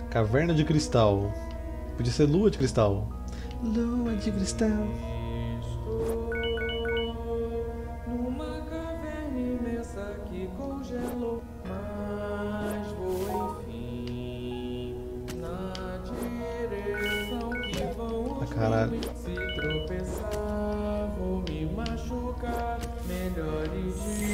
Caverna de cristal. Podia ser lua de cristal. Lua de cristal. Estou numa caverna imensa que congelou, mas vou enfim na direção que vão os caralho. homens. Se tropeçar, vou me machucar, melhor ir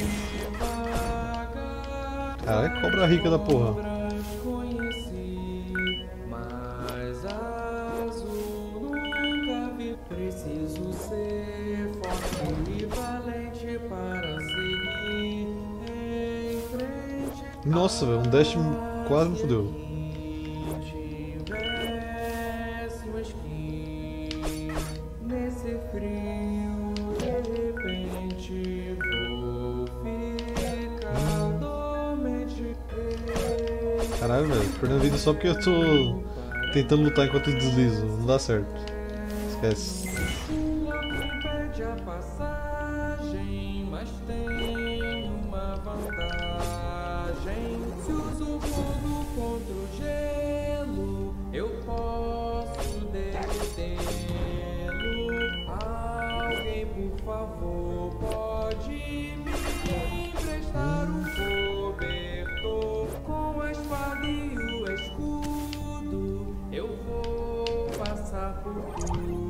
devagar. Caralho, cobra rica da porra. Cobras conheci, mas azul nunca vi. Preciso ser forte e valente para seguir em frente. Nossa, velho, um dash quase me fodeu. Quem tivesse uma skin nesse frio, de repente vou ficar dormente. Caralho, velho, tô perdendo vida só porque eu tô tentando lutar enquanto eu deslizo. Não dá certo. Esquece. Sua impede a passagem, mas tem uma vantagem. Se uso fogo contra o gelo, eu posso derretê-lo. Alguém, por favor, pode me emprestar um cobertor com a espada e o escudo. Eu vou passar por tudo.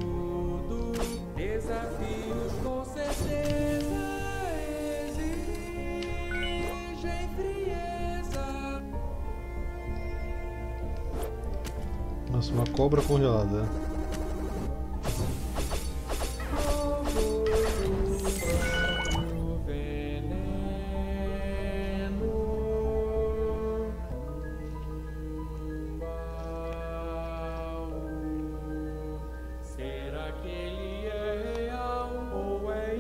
Desafios com certeza exigem frieza. Nossa, uma cobra congelada. Fogo, veneno. Baú. Será que ele é real ou é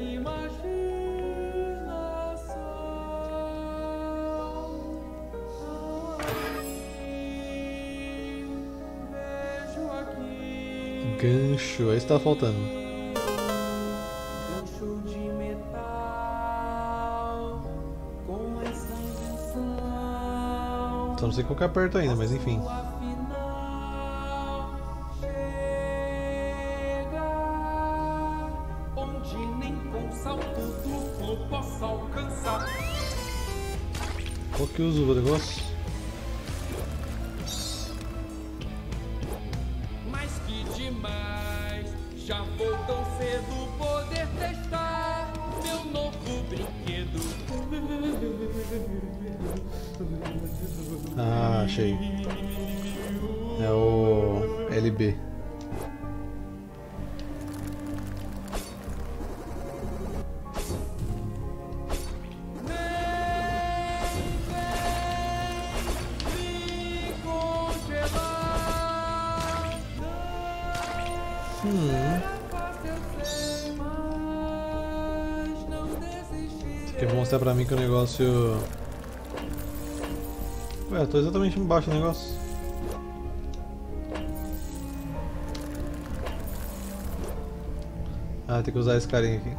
imaginação? Vejo aqui Gancho, aí está faltando. gancho de metal com essa invenção. Só não sei qual que aperta ainda, mas enfim. Afinal, chega onde nem com salto duplo possa alcançar. Qual que usa o negócio? Mas que demais, já vou tão cedo poder testar meu novo brinquedo. Ah, achei. É o LB. Me congelar. Quer mostrar pra mim que o negócio... Ué, eu tô exatamente embaixo do negócio. Ah, tem que usar esse carinha aqui.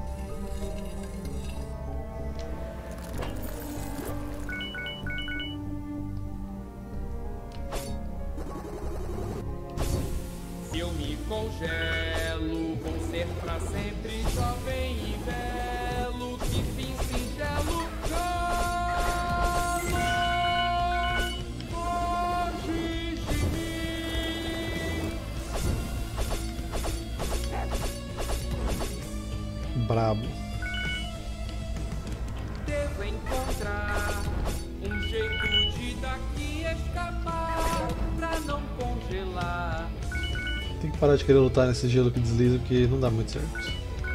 Se eu me congelo, vou ser pra sempre jovem e belo. Que fim singelo, calo, foge de mim. Brabo. Devo encontrar um jeito de daqui escapar pra não congelar. Tem que parar de querer lutar nesse gelo que desliza, porque não dá muito certo.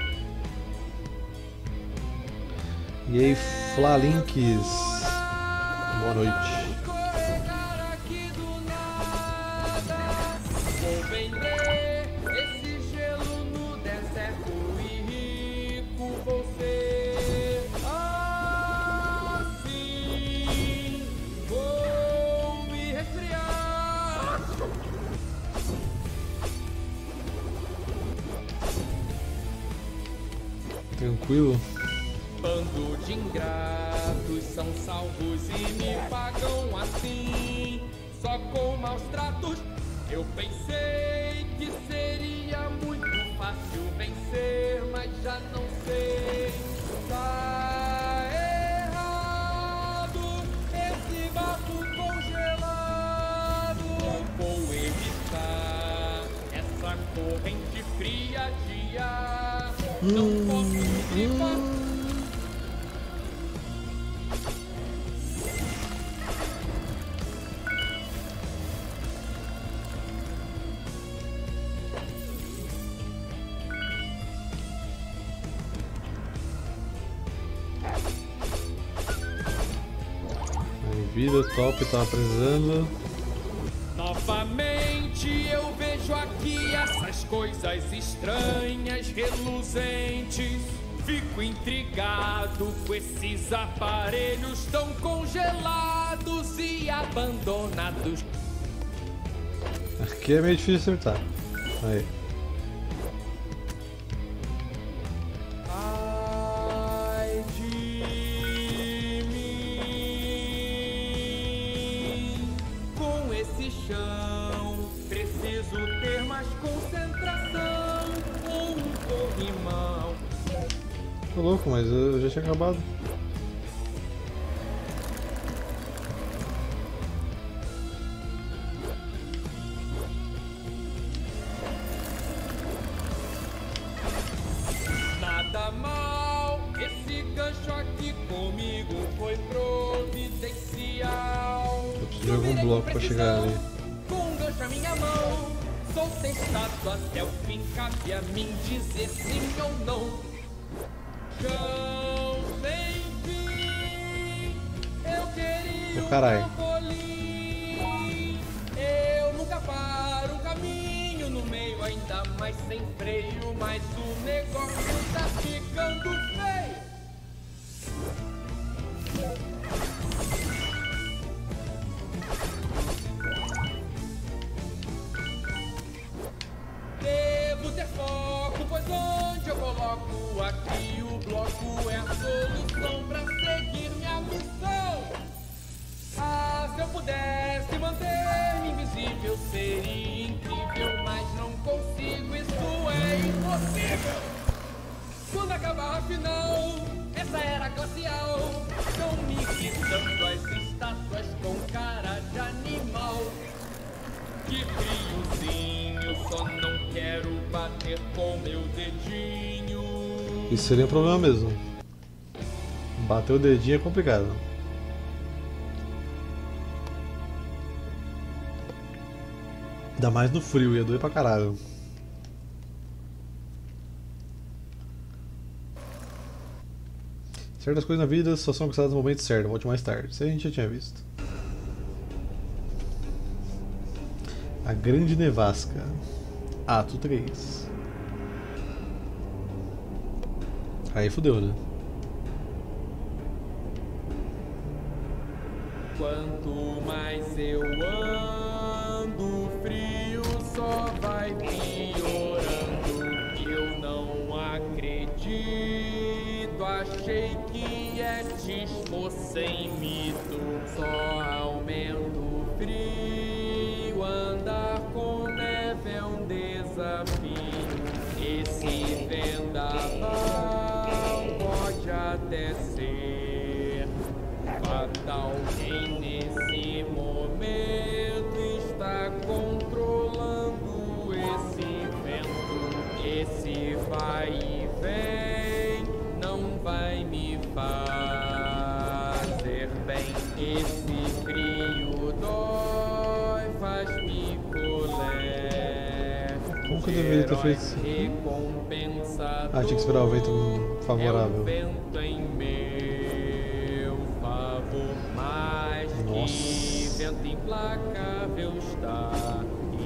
E aí, Flalinks. Boa noite. Escorregar aqui do nada. Vou vender esse gelo no deserto e rico vou ser. Assim vou me resfriar. Tranquilo? Bando de ingratos são salvos e me pagam assim. Só só com maus tratos. Eu pensei que seria muito fácil vencer, mas já não sei. Tá errado esse barco congelado. Não vou evitar essa corrente fria de ar. Não posso gripar. Vida top, tava precisando. Novamente eu vejo aqui essas coisas estranhas, reluzentes. Fico intrigado com esses aparelhos tão congelados e abandonados. Aqui é meio difícil acertar. Aí. Ai de mim, com esse chão preciso ter mais concentração ou um corrimão. Tô louco, mas eu já tinha acabado. Nada mal, esse gancho aqui comigo foi providencial. Eu preciso de algum bloco pra chegar ali. Com um gancho à minha mão, sou testado até o fim. Cabe a mim dizer sim ou não. Chão sem fim, eu queria Ô, caralho. trampolim. Eu nunca paro o caminho no meio, ainda mais sem freio. Mas o negócio tá ficando feio. Devo ter foco, pois onde eu coloco aqui o bloco é a solução pra seguir minha missão. Ah, se eu pudesse manter-me invisível seria incrível, mas não consigo, isso é impossível. Quando acabar a final, essa era glacial, estão me quitando as estátuas com cara de animal. Que friozinho, só não quero bater com meu dedinho. Isso seria um problema mesmo. Bater o dedinho é complicado. Ainda mais no frio, ia doer pra caralho. Certas coisas na vida só são conquistadas no momento certo, volte mais tarde. Isso a gente já tinha visto. A Grande Nevasca. Ato 3. Aí fudeu, né? Quanto mais eu ando, o frio só vai piorando. Eu não acredito, achei que é tismo sem mito. Só aumenta o frio, andar com neve é um desafio. Esse vendaval pode até ser fatal. Quem nesse momento está controlando esse vento? Esse vai e vem não vai me fazer bem. Esse frio dói, faz-me colé. Como que eu deveria ter feito isso? Ah, tinha que esperar o vento favorável. É o vento em meu favor, mas que vento implacável está,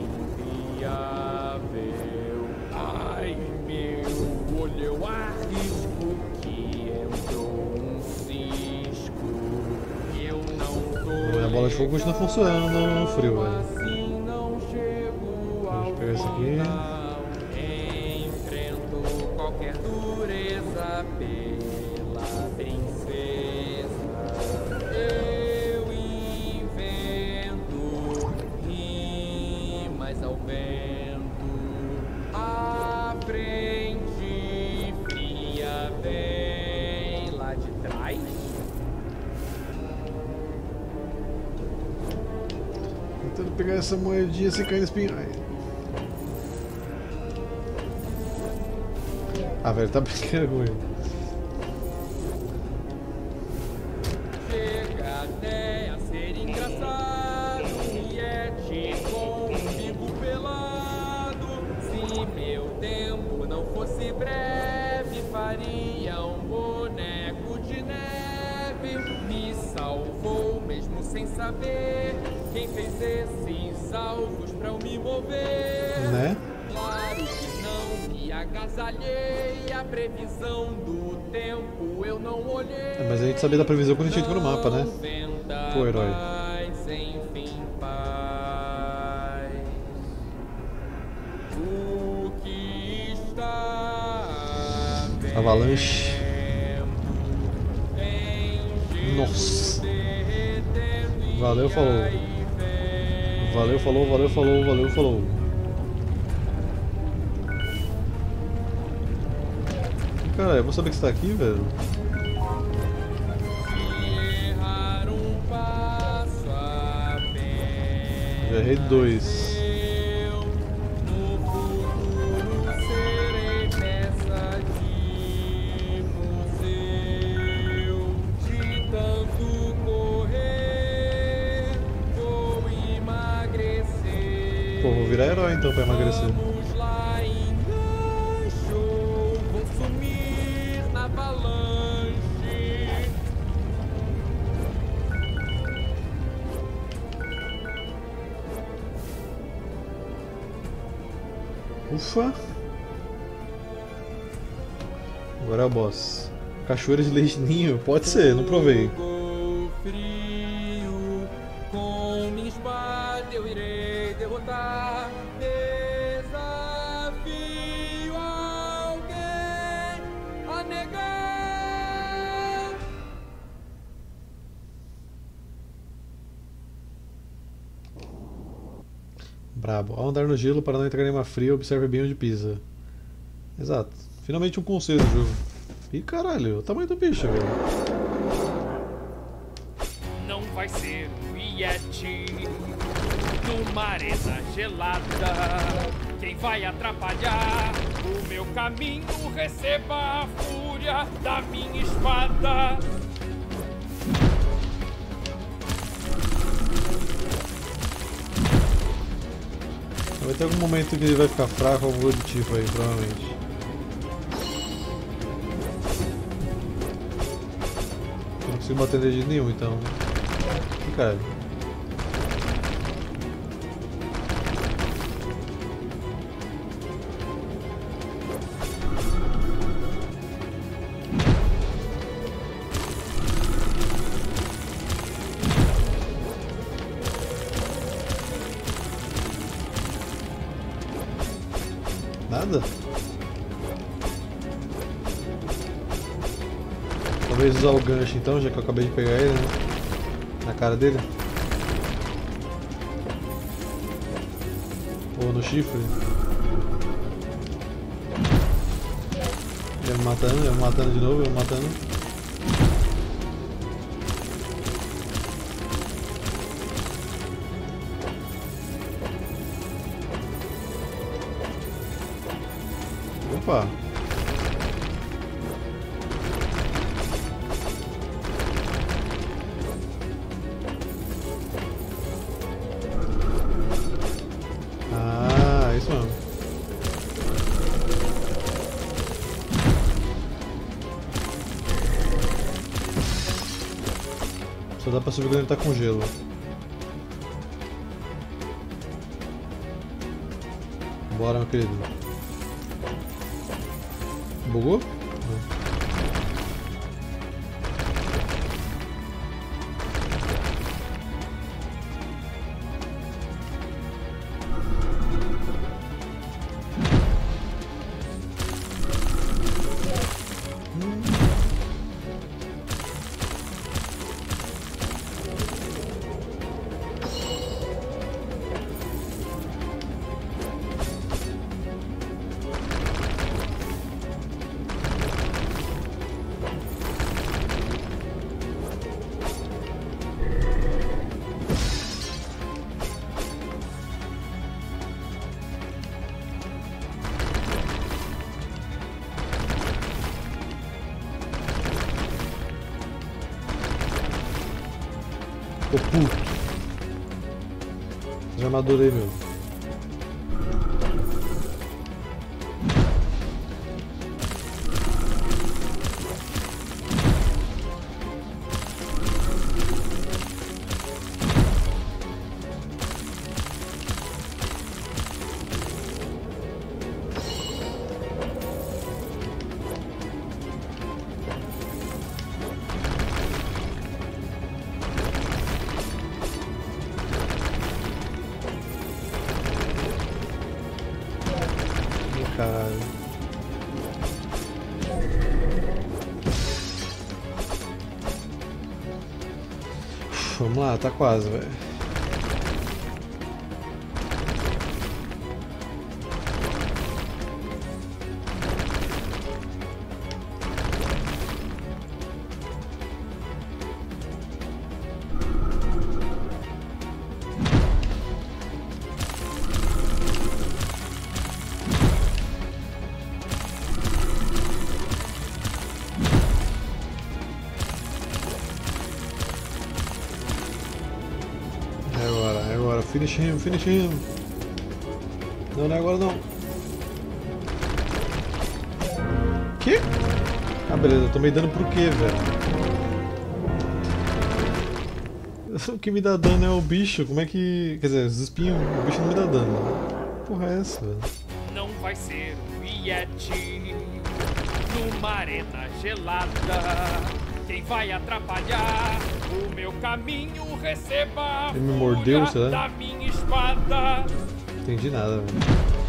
inviável. Ai, meu olho, eu arrisco que entrou um cisco. Eu não tô. A bola de fogo continua funcionando no frio, velho. Assim não chego ao Deixa eu pegar isso aqui. enfrento qualquer dureza pela princesa. Eu invento ao vento. A frente fria vem lá de trás. Tentando pegar essa moedinha sem cair no espinhai. Ah, velho, tá brincando com ele. Chega até a ser engraçado e é tipo vivo pelado. Se meu tempo não fosse breve, faria um boneco de neve. Me salvou mesmo sem saber quem fez esses alvos pra eu me mover. Né? Claro que não me agasalhei, a previsão do tempo eu não olhei. Mas a gente sabia da previsão quando a gente entrou no mapa, né? Pô, herói. Enfim, paz. O que está Avalanche. vendo, Nossa. derretendo e Valeu, falou. aí vem. Valeu, falou, valeu, falou, valeu, falou. Cara, eu vou saber que você tá aqui, velho. Errar um passo apenas. Já errei 2. Eu, no futuro, serei peça de museu. De tanto correr, vou emagrecer. Pô, vou virar herói então pra emagrecer. Vamos lá, enganchou, vou sumir na avalanche. Ufa. Agora é o boss. Cachoeira de leite ninho? Pode ser, não provei. Fogo frio, com minha espada eu irei derrotar. Desafio alguém a negar. Brabo. Ao andar no gelo para não entrar em uma fria, observe bem onde pisa. Exato. Finalmente um conselho do jogo. Ih, caralho, o tamanho do bicho, velho. Não vai ser o Yeti numa arena gelada. Quem vai atrapalhar o meu caminho, receba a fúria da minha espada. Vai ter algum momento que ele vai ficar fraco, algum do tipo aí, provavelmente. Eu não consigo bater nele de nenhum, então. Ih, cara. Nada? Talvez usar o gancho então, já que eu acabei de pegar ele, né? Na cara dele. Ou no chifre. Ele me matando de novo, ele me matando. Opa! Ah, isso mesmo. Só dá pra subir quando ele tá com gelo. Bora, meu querido. Bugou? Não. Tô puto. Já madurei meu. Caralho. Vamos lá, tá quase, velho. É agora, finish him, finish him. Não, não é agora não. Que? Ah, beleza, eu tomei dano por quê, velho? O que me dá dano é o bicho, como é que... Quer dizer, os espinhos, o bicho não me dá dano. Que porra é essa, velho? Não vai ser um Yeti numa arena gelada. Quem vai atrapalhar o meu caminho receba Ele me mordeu, a será? da minha espada. Não entendi nada, velho.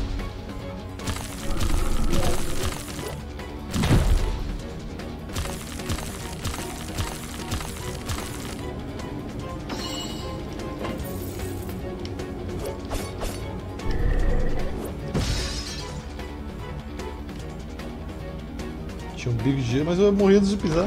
Tinha um bico de gelo, mas eu morri antes de pisar.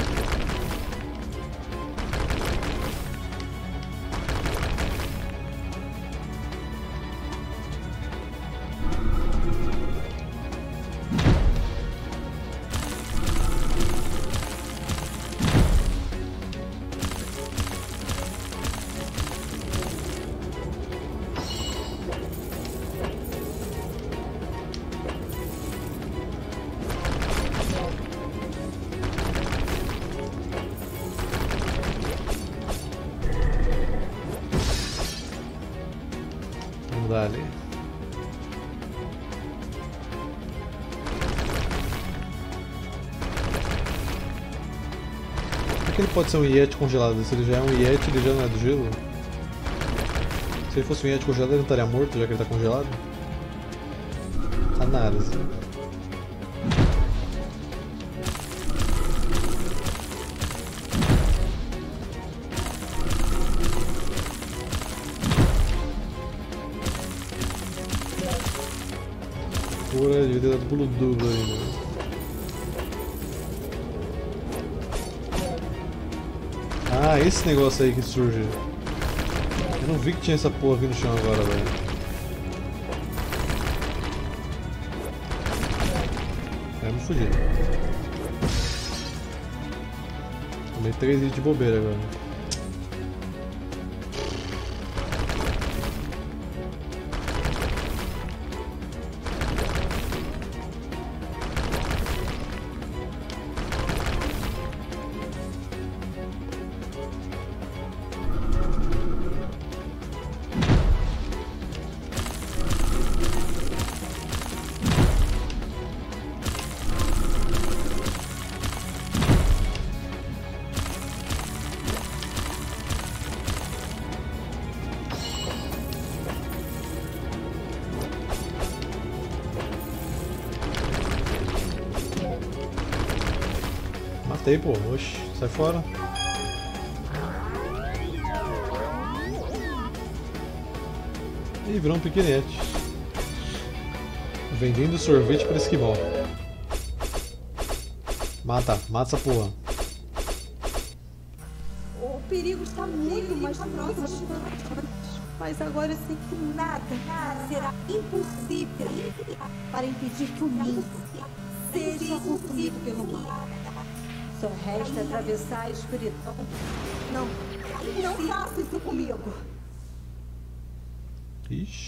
Vamos dar ali. Por que ele pode ser um Yeti congelado? Se ele já é um Yeti, ele já não é do gelo? Se ele fosse um Yeti congelado, ele não estaria morto, já que ele está congelado? Análise. Pura, devia ter dado pulo duplo ainda. Ah, esse negócio aí que surge. Eu não vi que tinha essa porra aqui no chão agora, velho. É, me fudi. Tomei 3 hits de bobeira agora. Matei, pô. Oxi, sai fora. Ih, virou um piquenete. Vendendo sorvete para esquimó. Mata essa porra. O perigo está muito mais próximo. Mas agora eu sei que nada será impossível para impedir que o mundo seja consumido pelo mal. Só resta atravessar a escuridão. Não, Não faça isso comigo. Ixi.